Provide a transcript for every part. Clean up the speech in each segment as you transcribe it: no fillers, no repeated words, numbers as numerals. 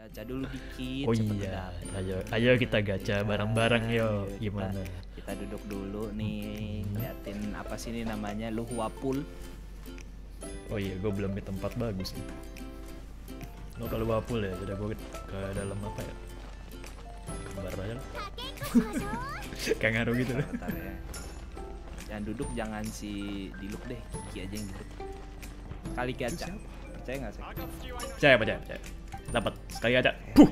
Gacha dulu dikit. Oh cepet iya, dapet. ayo kita gacha bareng-bareng yo. Ayo, Gimana? Kita duduk dulu nih, liatin apa sih ini namanya Luhua Pool. Oh iya, gue belum di tempat bagus nih. Lo kalau wapul ya, jadi gue ke dalam apa ya? Kembar aja lah. Kayak ngaruh gitu loh. Bentar ya. Jangan duduk, jangan si Diluk deh, Kiki aja yang duduk. Kali gacha. Percaya nggak sih? Percaya. Dapat sekali aja. Puh.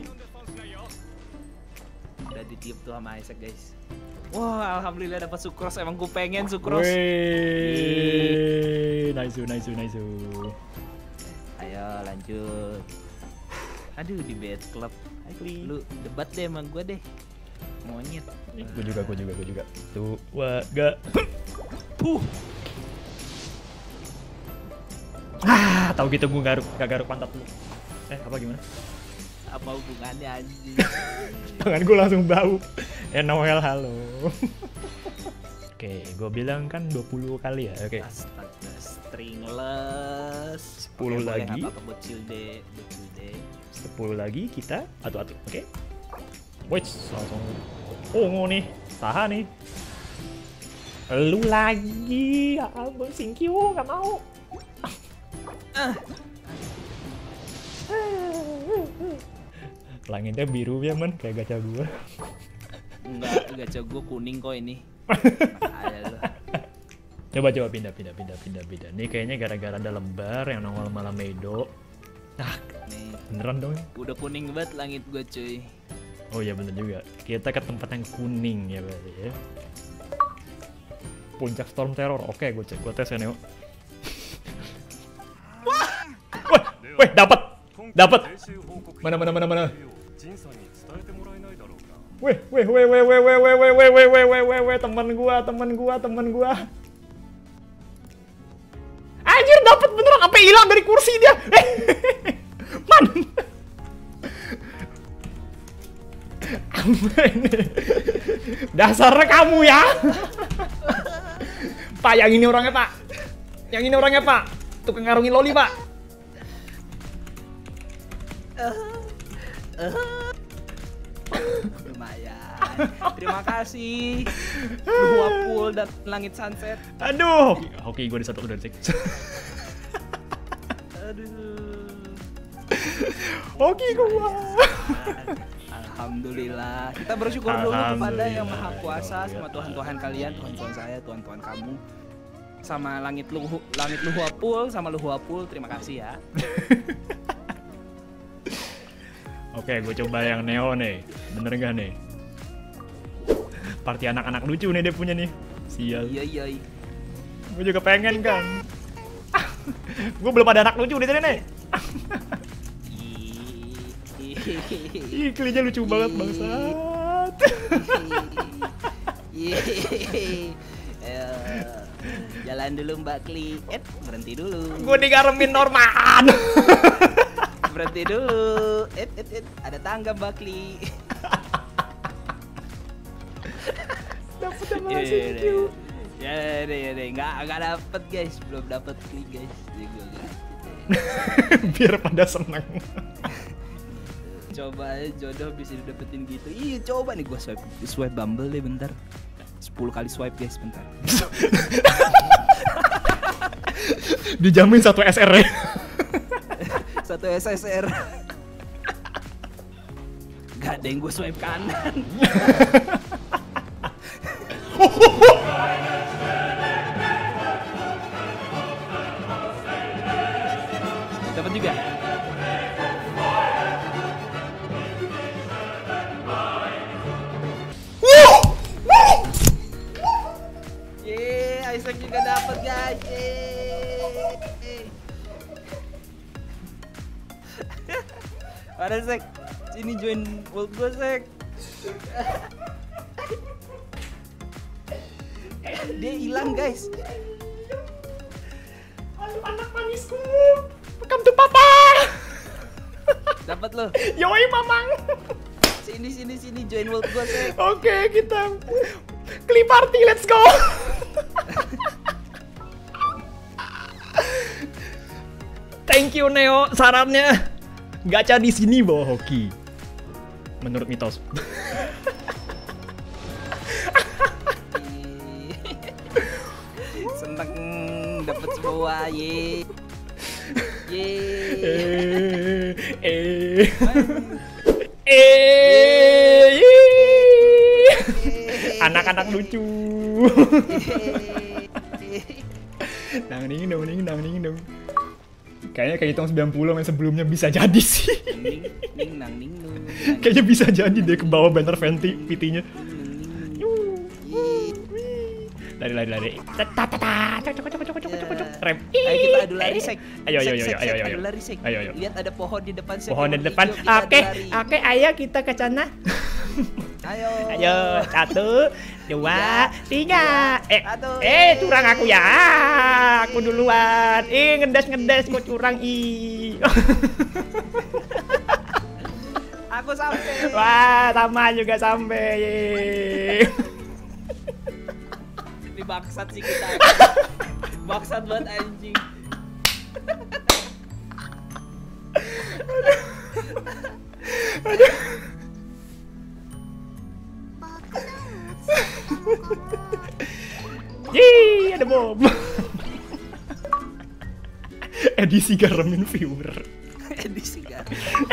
Udah ditiup tuh sama Isaac guys. Wah, alhamdulillah dapat Sucrose. Emang gue pengen Sucrose. Wih, nice. Ayo lanjut. Aduh, di bed club. Lu debat deh sama gue deh. Monyet. Gue juga. Tuh, gak. Tahu gitu gue gak garuk pantat lu. Apa gimana? Apa hubungannya anjing? Tangan gue langsung bau. Noel, halo. Oke, gue bilang kan 20 kali ya. Oke. Astaga, stringless. 10 lagi. Boleh, apa bocil deh. 10 lagi kita atu-atu. Oke. Wait, langsung. Oh, nih. Tahan nih. Lu lagi. Abang Singkyu gak mau. Langitnya biru ya man, kayak gacha gua. Enggak, gacha gua kuning kok ini. Coba pindah. Nih kayaknya gara-gara ada lembar yang nongol malam Meido. Nih, Beneran dong. udah kuning banget langit gua cuy. Oh iya bener juga. Kita ke tempat yang kuning ya berarti ya. Puncak Storm Terror. Oke, gue tes ya Neo. Wih, dapat. Mana. Wih, teman gua. Anjir, dapat beneran, sampai hilang dari kursi dia. Man. Dasarnya kamu ya. Pak, yang ini orangnya, Pak. Tukang ngarungin loli, Pak. Lumayan. Terima kasih. Luhua Pool dan Langit Sunset. Aduh. Oke, gue di satu udah cek. Aduh. Oke, gua. Alhamdulillah. Kita bersyukur dulu kepada Yang Maha Kuasa, sama Tuhan kalian, Tuhan saya, Tuhan kamu. Sama langit Luhua Pool, sama Luhua Pool. Terima kasih ya. Oke, gue coba yang Neo nih. Bener gak nih? Party anak-anak lucu nih dia punya nih. Sial. Iya. Gue juga pengen kan. Gue belum ada anak lucu di sini nih. Ih, klinya lucu banget bangsat. Jalan dulu Mbak Kli. Berhenti dulu. Gue digaremin Norman. Berhenti dulu. Ada tangga Mbak Kli. Dapat sama Singkyu. Ya deh. Nggak dapet guys. Belum dapet Kli guys. Biar pada seneng. Coba aja jodoh bisa didapetin gitu. Iya, coba nih gue swipe Bumble deh bentar. 10 kali swipe guys bentar. Dijamin satu SR ya. Satu SSR. Gak ada yang gue swipe kanan. Dapat juga. Isaac juga dapat guys. Ada Sek, sini join world gue Sek. Dia hilang guys. Aduh anak manisku, welcome to papa. Dapat lo. Yoi mamang. Sini join world gue Sek. Oke, kita Kli party, let's go. Thank you Neo sarannya. Gacha di sini bawa hoki. Menurut mitos. Seneng dapat semua, ye. Ye. Anak-anak lucu. Nang ning dong. Kayaknya kayak hitung 90 yang sebelumnya bisa jadi sih. Ning. Kayaknya bisa jadi deh ke bawah banner Fenty PT-nya. Lari. Rem. Ayo kita adu lari, Sek. Ayo. Adu lari, Sek. Ayo. Lihat ada pohon di depan, Sek. Pohon di depan. Oke, ayo kita ke sana. Ayo. 1, 2, 3. Aduh. Curang aku ya. Aku duluan. Ngedes kok curang Aku sampai. Wah, sama juga sampai. Ini bangsat sih kita. Bangsat banget anjing. Yeay, ada bom. Edisi garemin viewer. Edisi kan.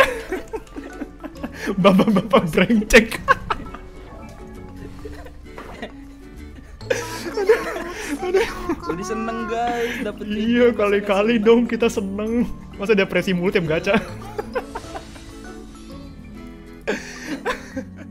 Bapak-bapak brengsek. Udah seneng guys, dapet. Iya, kali-kali dong kita seneng. Masa depresi mulu tiap gacha.